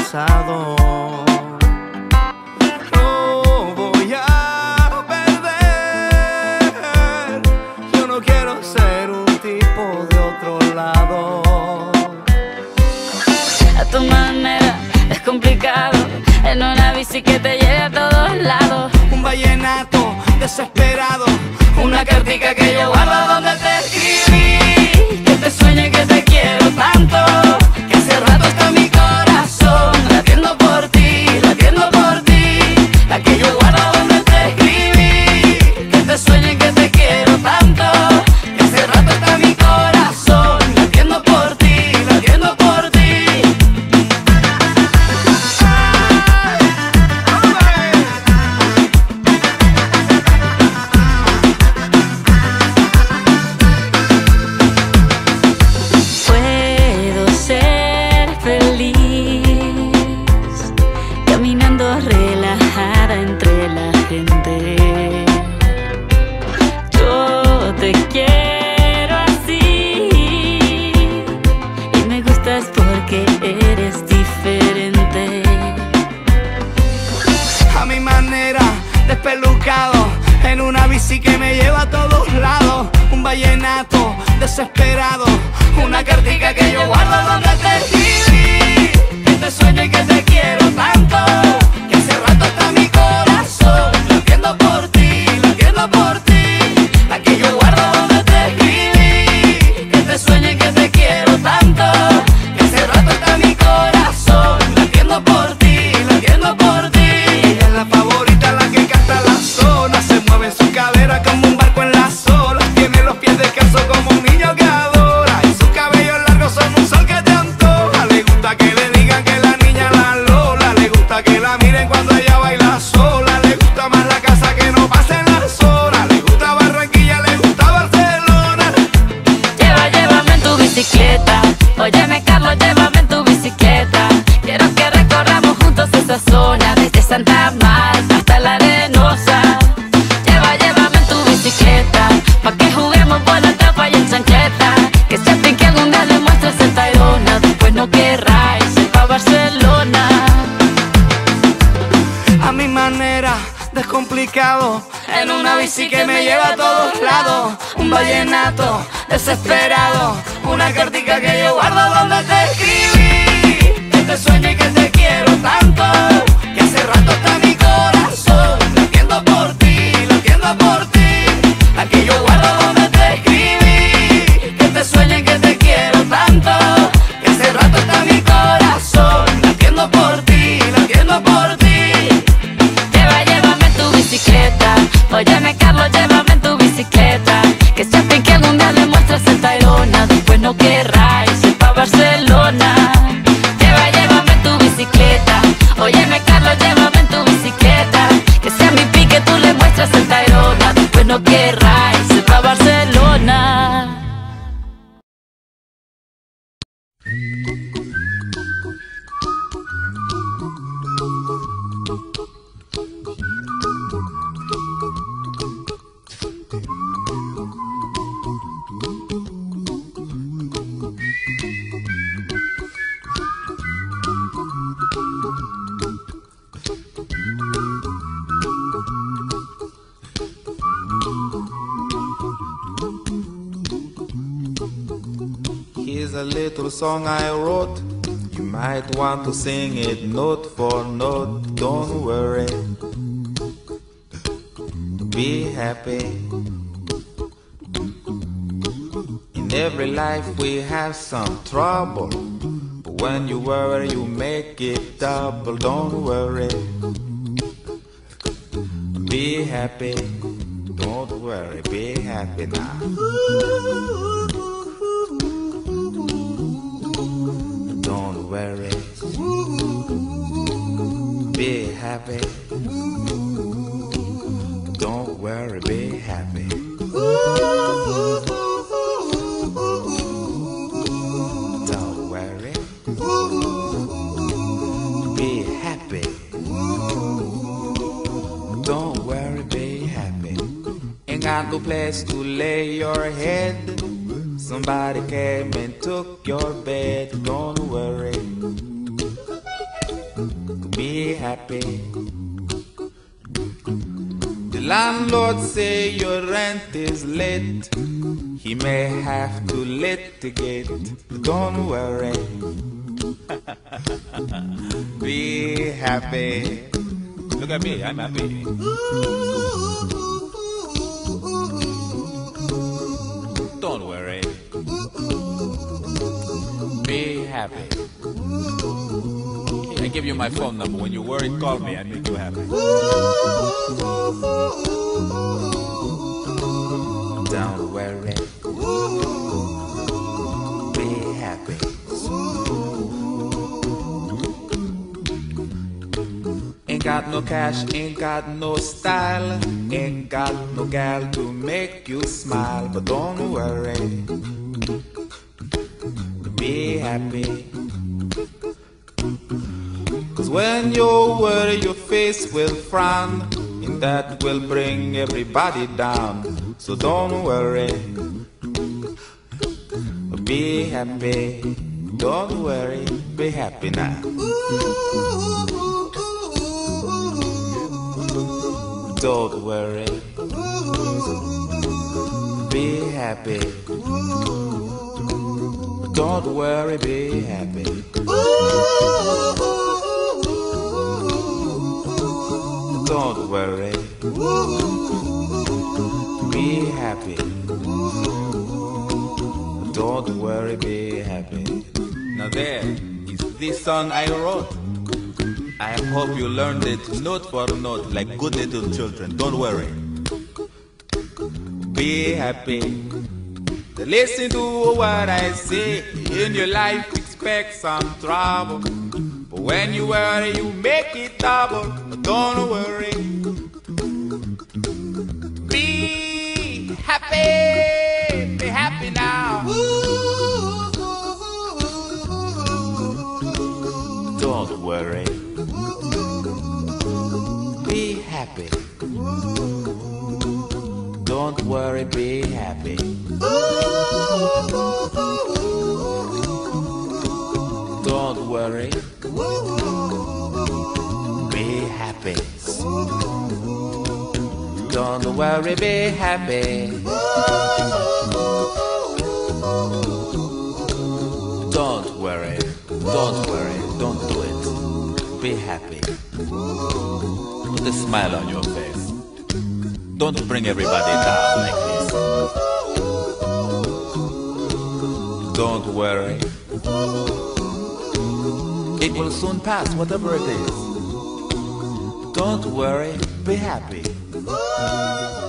pasado. No voy a perder, yo no quiero ser un tipo de otro lado. A tu manera es complicado, en una bici que te lleve a todos lados. Un vallenato desesperado, una cartica que yo guardo donde te escribí, que te sueño y que te quiero tanto, que hace rato está mi corazón latiendo por ti, la que yo guardo donde te escribí, que te sueño y que te quiero tanto, que hace rato está mi corazón latiendo por ti, latiendo por ti. Puedo ser feliz caminando relajada entre la gente. Yo te quiero así y me gustas porque eres diferente. A mi manera, despelucado, en una bici que me lleva a todos lados. Un vallenato desesperado, una cartica que yo guardo donde te escribí, que te sueño y que te quiero tanto, que hace rato está mi corazón latiendo por ti, la que yo guardo donde te escribí, que te sueño y que te quiero tanto, que hace rato está mi corazón latiendo por ti, latiendo por ti. Ella es la favorita, la que canta la zona, se mueve en su cadera como un barco en las olas, tiene los pies descalzos como un niño que adora, y sus cabellos largos son un sol que te antoja. Le gusta que le digan que la niña la Lola, le gusta que la miren cuando ella baila sola, le gusta más la casa que no pasen las horas, le gusta Barranquilla, le gusta Barcelona. Llévame en tu bicicleta. Óyeme, Carlos, llévame en tu bicicleta. Quiero que recorramos juntos esa zona, desde Santa Marta hasta la Arenosa. Llévame en tu bicicleta, pa' que juguemos por la tapa y en chancleta. Que sepan que algún día le muestres el Tayrona, después no querráis ir pa' Barcelona. A mi manera, descomplicado, en una bici que me lleva a todos lados. Un vallenato desesperado, una cartica que yo guardo donde te escribí, que te sueño y que te quiero tanto, que hace rato está mi corazón latiendo por ti, la que yo guardo donde te escribí, que te sueño y que te quiero tanto, que hace rato está mi corazón latiendo por ti, latiendo por ti. Llévame en tu bicicleta. Óyeme, Carlos, llévame en tu bicicleta. Que sepan que algún día le muestras el Tayrona, después no querráis ir pa' Barcelona. Llévame en tu bicicleta. Óyeme, Carlos, llévame en tu bicicleta. Que sea mi pique, tú le muestras el Tayrona, después no querráis ir pa' Barcelona. Here's a little song I wrote. You might want to sing it note for note. Don't worry, be happy. In every life we have some trouble, but when you worry you make it double. Don't worry, be happy. Don't worry, be happy now. Don't worry, be happy. Don't worry, be happy. Don't worry, be happy. Don't worry, be happy. Ain't got no place to lay your head. Somebody came and took your bed. Don't worry, be happy. The landlord say your rent is late. He may have to litigate. Don't worry. Be happy. Look at me, I'm happy. Don't worry. Be happy. I give you my phone number. When you worry, call me. I make you happy. Don't worry. Be happy. Ain't got no cash, ain't got no style, ain't got no gal to make you smile. But don't worry. Be happy. Cause when you worry, your face will frown, and that will bring everybody down. So don't worry. Be happy. Don't worry. Be happy now. Don't worry. Be happy. Don't worry, be happy. Don't worry. Be happy. Don't worry, be happy. Now there is this song I wrote. I hope you learned it note for note like good little children. Don't worry. Be happy. Listen to what I say. In your life expect some trouble, but when you worry you make it double. But don't worry. Be happy. Be happy now. Don't worry. Be happy. Don't worry, be happy. Don't worry. Be happy. Don't worry, be happy. Don't worry. Don't worry. Don't do it. Be happy. Put a smile on your face. Don't bring everybody down like this. Don't worry. It will soon pass, whatever it is. Don't worry, be happy.